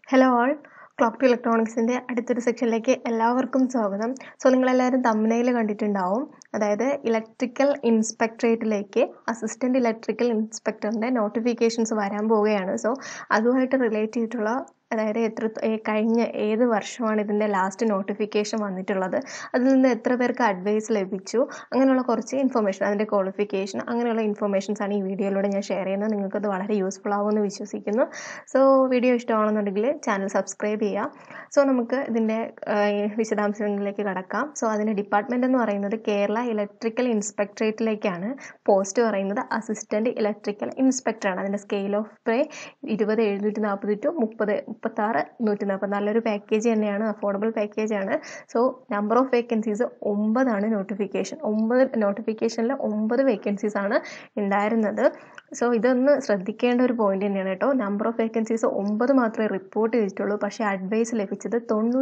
Hello all, clock to ഇലക്ട്രോണിക്സിൻ്റെ അടുത്തൊരു സെക്ഷനിലേക്ക് എല്ലാവർക്കും സ്വാഗതം. സോ നിങ്ങളെല്ലാവരും തമ്പനയിൽ കണ്ടിട്ടുണ്ടാവും. അതായത് ഇലക്ട്രിക്കൽ ഇൻസ്പെക്ടറേറ്റിലേക്ക് അസിസ്റ്റൻറ്റ് ഇലക്ട്രിക്കൽ ഇൻസ്പെക്ടറിൻ്റെ നോട്ടിഫിക്കേഷൻസ് വരാൻ പോവുകയാണ്. സോ അതുമായിട്ട് റിലേറ്റ് ചെയ്തിട്ടുള്ള അതായത് കഴിഞ്ഞ ഏത് വർഷമാണ് ഇതിൻ്റെ ലാസ്റ്റ് നോട്ടിഫിക്കേഷൻ വന്നിട്ടുള്ളത്, അതിൽ നിന്ന് എത്ര പേർക്ക് അഡ്വൈസ് ലഭിച്ചു, അങ്ങനെയുള്ള കുറച്ച് ഇൻഫർമേഷൻ, അതിൻ്റെ ക്വാളിഫിക്കേഷൻ, അങ്ങനെയുള്ള ഇൻഫർമേഷൻസാണ് ഈ വീഡിയോയിലൂടെ ഞാൻ ഷെയർ ചെയ്യുന്നത്. നിങ്ങൾക്കത് വളരെ യൂസ്ഫുൾ ആകുമെന്ന് വിശ്വസിക്കുന്നു. സോ വീഡിയോ ഇഷ്ടമാണെന്നുണ്ടെങ്കിൽ ചാനൽ സബ്സ്ക്രൈബ് ചെയ്യാം. സോ നമുക്ക് ഇതിൻ്റെ വിശദാംശങ്ങളിലേക്ക് കടക്കാം. സോ അതിൻ്റെ ഡിപ്പാർട്ട്മെൻറ്റ് എന്ന് പറയുന്നത് കേരള ഇലക്ട്രിക്കൽ ഇൻസ്പെക്ടറേറ്റിലേക്കാണ്. പോസ്റ്റ് പറയുന്നത് അസിസ്റ്റൻറ്റ് ഇലക്ട്രിക്കൽ ഇൻസ്പെക്ടറാണ്. അതിൻ്റെ സ്കെയിൽ ഓഫ് പേ 20,740 to 36,140. നല്ലൊരു പാക്കേജ് തന്നെയാണ്, അഫോർഡബിൾ പാക്കേജാണ്. So number of vacancies 9 notification. 9 നോട്ടിഫിക്കേഷനിൽ 9 വേക്കൻസീസാണ് ഉണ്ടായിരുന്നത്. സോ ഇതൊന്ന് ശ്രദ്ധിക്കേണ്ട ഒരു പോയിന്റ് തന്നെയാണ് കേട്ടോ. നമ്പർ ഓഫ് വേക്കൻസീസ് 9 മാത്രമേ റിപ്പോർട്ട് ചെയ്തിട്ടുള്ളൂ. പക്ഷേ അഡ്വൈസ് ലഭിച്ചത്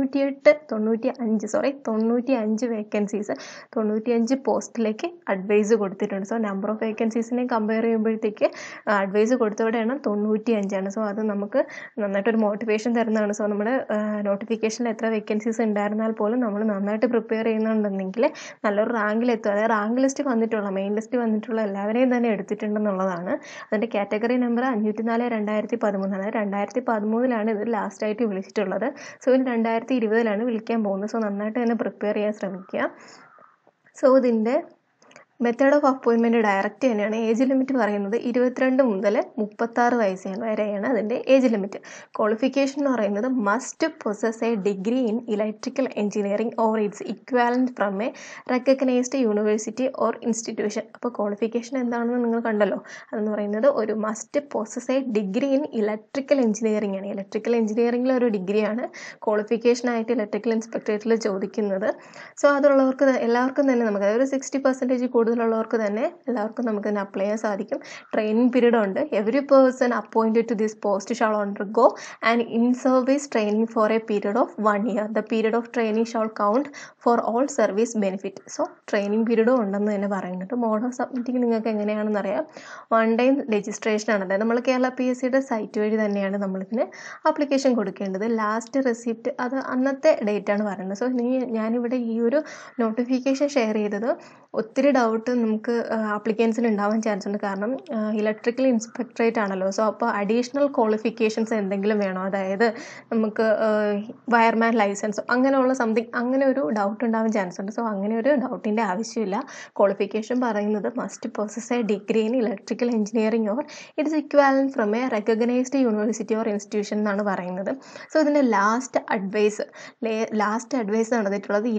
95 വേക്കൻസീസ്, 95 പോസ്റ്റിലേക്ക് അഡ്വൈസ് കൊടുത്തിട്ടുണ്ട്. സോ നമ്പർ ഓഫ് വേക്കൻസീസിനെ കമ്പയർ ചെയ്യുമ്പോഴത്തേക്ക് അഡ്വൈസ് കൊടുത്തവരുടെയാണ് 95. സോ അത് നമുക്ക് നന്നായിട്ടൊരു മോട്ടിവേഷൻ തരുന്നതാണ്. സോ നമ്മുടെ നോട്ടിഫിക്കേഷനിൽ എത്ര വേക്കൻസീസ് ഉണ്ടായിരുന്നാൽ പോലും നമ്മൾ നന്നായിട്ട് പ്രിപ്പയർ ചെയ്യുന്നുണ്ടെങ്കിൽ നല്ലൊരു റാങ്കിലെത്തും. അതായത് റാങ്ക് ലിസ്റ്റ് വന്നിട്ടുള്ള, മെയിൻ ലിസ്റ്റ് വന്നിട്ടുള്ള എല്ലാവരെയും തന്നെ എടുത്തിട്ടുണ്ടെന്നുള്ളതാണ്. അതിൻ്റെ കാറ്റഗറി നമ്പർ 504/2013. അതായത് 2013 ഇത് ലാസ്റ്റായിട്ട് വിളിച്ചിട്ടുള്ളത്. സോ ഇനി 2020 വിളിക്കാൻ പോകുന്നത്. സോ നന്നായിട്ട് തന്നെ പ്രിപ്പയർ ചെയ്യാൻ ശ്രമിക്കുക. സോ ഇതിൻ്റെ മെത്തേഡ് ഓഫ് അപ്പോയിൻമെൻറ്റ് ഡയറക്റ്റ് തന്നെയാണ്. ഏജ് ലിമിറ്റ് പറയുന്നത് 22 മുതൽ 36 വയസ്സ് വരെയാണ് അതിൻ്റെ ഏജ് ലിമിറ്റ്. ക്വാളിഫിക്കേഷൻ എന്ന് പറയുന്നത് must possess a degree in electrical engineering or its equivalent from a recognised university or institution. അപ്പോൾ ക്വാളിഫിക്കേഷൻ എന്താണെന്ന് നിങ്ങൾ കണ്ടല്ലോ. അതെന്ന് പറയുന്നത് ഒരു must possess a degree in electrical engineering ആണ്. ഇലക്ട്രിക്കൽ എഞ്ചിനീയറിംഗിൽ ഒരു ഡിഗ്രിയാണ് ക്വാളിഫിക്കേഷനായിട്ട് ഇലക്ട്രിക്കൽ ഇൻസ്പെക്ടറേറ്റിൽ ചോദിക്കുന്നത്. സോ അതുള്ളവർക്ക് എല്ലാവർക്കും തന്നെ നമുക്ക് ഒരു 60% കൂടുതലുള്ളവർക്ക് തന്നെ എല്ലാവർക്കും നമുക്ക് തന്നെ അപ്ലൈ ചെയ്യാൻ സാധിക്കും. ട്രെയിനിങ് പീരീഡ് ഉണ്ട്. Every person appointed to this post shall undergo and in service training for a period of 1 year. The period of training shall count for all service benefit. So training പീരീഡും ഉണ്ടെന്ന് തന്നെ പറയുന്നുണ്ട്. Mode of submitting നിങ്ങൾക്ക് എങ്ങനെയാണെന്ന് അറിയാം. 1 time registration ആണ്. അതായത് നമ്മൾ കേരള PSCയുടെ സൈറ്റ് വഴി തന്നെയാണ് നമ്മളിതിന് ആപ്ലിക്കേഷൻ കൊടുക്കേണ്ടത്. ലാസ്റ്റ് റെസിപ്റ്റ് അത് അന്നത്തെ ഡേറ്റ് ആണ് പറയുന്നത്. സോ ഞാനിവിടെ ഈ ഒരു നോട്ടിഫിക്കേഷൻ ഷെയർ ചെയ്തത് ഒത്തിരി ഡൗട്ട് നമുക്ക് ആപ്ലിക്കൻസിന് ഉണ്ടാവാൻ ചാൻസ് ഉണ്ട്. കാരണം ഇലക്ട്രിക്കൽ ഇൻസ്പെക്ടറേറ്റ് ആണല്ലോ. സോ അപ്പോൾ അഡീഷണൽ ക്വാളിഫിക്കേഷൻസ് എന്തെങ്കിലും വേണോ, അതായത് നമുക്ക് വയർമാൻ ലൈസൻസോ അങ്ങനെയുള്ള സംതിങ്, അങ്ങനെ ഒരു ഡൗട്ട് ഉണ്ടാവാൻ ചാൻസ് ഉണ്ട്. സോ അങ്ങനെ ഒരു ഡൗട്ടിൻ്റെ ആവശ്യമില്ല. ക്വാളിഫിക്കേഷൻ പറയുന്നത് must possess a degree in electrical engineering or its equivalent from a recognised university or institution എന്നാണ് പറയുന്നത്. സോ ഇതിൻ്റെ ലാസ്റ്റ് അഡ്വൈസ് നടന്നിട്ടുള്ളത്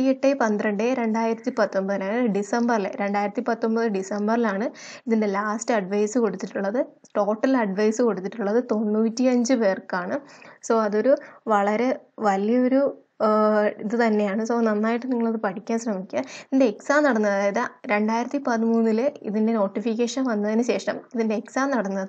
28/12/2019 ഡിസംബറിലാണ് ഇതിൻ്റെ ലാസ്റ്റ് അഡ്വൈസ് കൊടുത്തിട്ടുള്ളത്. ടോട്ടൽ അഡ്വൈസ് കൊടുത്തിട്ടുള്ളത് 95 പേർക്കാണ്. സോ അതൊരു വളരെ വലിയൊരു ഇത് തന്നെയാണ്. സോ നന്നായിട്ട് നിങ്ങളത് പഠിക്കാൻ ശ്രമിക്കുക. ഇതിൻ്റെ എക്സാം നടന്നത്, അതായത് 2013 ഇതിൻ്റെ നോട്ടിഫിക്കേഷൻ വന്നതിന് ശേഷം ഇതിൻ്റെ എക്സാം നടന്നത്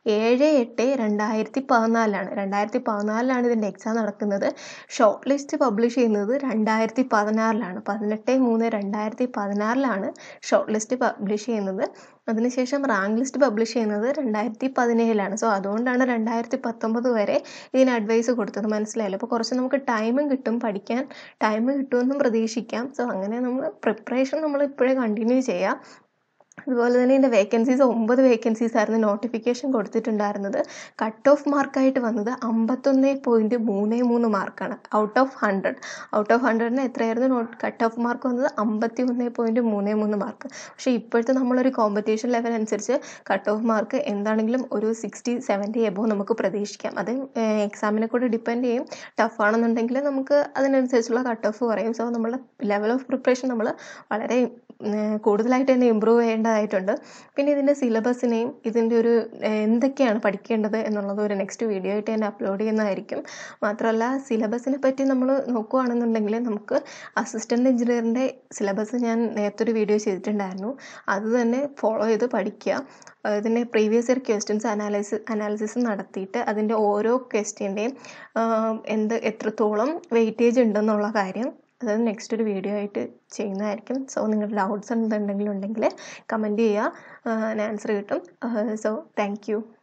7/8/2014 2014 ഇതിൻ്റെ എക്സാം നടക്കുന്നത്. ഷോർട്ട് ലിസ്റ്റ് പബ്ലിഷ് ചെയ്യുന്നത് 2016 18/3/2016 ഷോർട്ട് ലിസ്റ്റ് പബ്ലിഷ് ചെയ്യുന്നത്. അതിനുശേഷം റാങ്ക് ലിസ്റ്റ് പബ്ലിഷ് ചെയ്യുന്നത് 2017. സോ അതുകൊണ്ടാണ് 2019 വരെ ഇതിന് അഡ്വൈസ് കൊടുത്തത്. മനസ്സിലായല്ലോ. അപ്പോൾ കുറച്ച് നമുക്ക് ടൈമും കിട്ടും, പഠിക്കാൻ ടൈം കിട്ടുമെന്നും പ്രതീക്ഷിക്കാം. സോ അങ്ങനെ നമ്മൾ പ്രിപ്പറേഷൻ നമ്മൾ ഇപ്പോഴേ കണ്ടിന്യൂ ചെയ്യാം. അതുപോലെ തന്നെ ഇതിൻ്റെ വേക്കൻസീസ് 9 വേക്കൻസീസ് ആയിരുന്നു നോട്ടിഫിക്കേഷൻ കൊടുത്തിട്ടുണ്ടായിരുന്നത്. കട്ട് ഓഫ് മാർക്കായിട്ട് വന്നത് 51.33 മാർക്കാണ്. ഔട്ട് ഓഫ് 100 എത്രയായിരുന്നു കട്ട് ഓഫ് മാർക്ക് വന്നത്? 51.33 മാർക്ക്. പക്ഷേ ഇപ്പോഴത്തെ നമ്മളൊരു കോമ്പറ്റീഷൻ ലെവൽ അനുസരിച്ച് കട്ട് ഓഫ് മാർക്ക് എന്താണെങ്കിലും ഒരു 60-70 എബോവ് നമുക്ക് പ്രതീക്ഷിക്കാം. അത് എക്സാമിനെ കൂടെ ഡിപ്പെൻഡ് ചെയ്യും. ടഫ് ആണെന്നുണ്ടെങ്കിൽ നമുക്ക് അതിനനുസരിച്ചുള്ള കട്ട് ഓഫ് പറയും. സോ നമ്മുടെ ലെവൽ ഓഫ് പ്രിപ്പറേഷൻ നമ്മൾ വളരെ കൂടുതലായിട്ട് തന്നെ ഇമ്പ്രൂവ് ചെയ്യേണ്ടതായിട്ടുണ്ട്. പിന്നെ ഇതിൻ്റെ സിലബസിനെയും ഇതിൻ്റെ ഒരു എന്തൊക്കെയാണ് പഠിക്കേണ്ടത് എന്നുള്ളത് ഒരു നെക്സ്റ്റ് വീഡിയോ ആയിട്ട് തന്നെ അപ്ലോഡ് ചെയ്യുന്നതായിരിക്കും. മാത്രമല്ല സിലബസിനെ പറ്റി നമ്മൾ നോക്കുകയാണെന്നുണ്ടെങ്കിൽ നമുക്ക് അസിസ്റ്റൻറ്റ് എഞ്ചിനീയറിൻ്റെ സിലബസ് ഞാൻ നേരത്തെ ഒരു വീഡിയോ ചെയ്തിട്ടുണ്ടായിരുന്നു. അത് തന്നെ ഫോളോ ചെയ്ത് പഠിക്കുക. ഇതിൻ്റെ പ്രീവിയസ് ഇയർ ക്വസ്റ്റ്യൻസ് അനാലിസിസ് നടത്തിയിട്ട് അതിൻ്റെ ഓരോ ക്വസ്റ്റ്യൻ്റെയും എത്രത്തോളം വെയിറ്റേജ് ഉണ്ടെന്നുള്ള കാര്യം അത് നെക്സ്റ്റ് ഒരു വീഡിയോ ആയിട്ട് ചെയ്യുന്നതായിരിക്കും. സോ നിങ്ങളുടെ ഡൗട്ട്സ് എന്തെങ്കിലും ഉണ്ടെങ്കിൽ കമൻറ്റ് ചെയ്യുക, ഞാൻ ആൻസർ കിട്ടും. So thank U.